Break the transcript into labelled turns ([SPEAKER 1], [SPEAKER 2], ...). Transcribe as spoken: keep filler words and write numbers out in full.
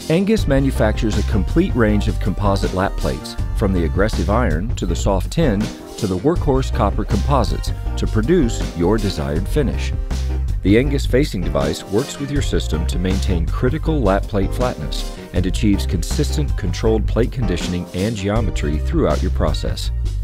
[SPEAKER 1] Engis manufactures a complete range of composite lap plates, from the aggressive iron to the soft tin to the workhorse copper composites, to produce your desired finish. The Engis facing device works with your system to maintain critical lap plate flatness and achieves consistent controlled plate conditioning and geometry throughout your process.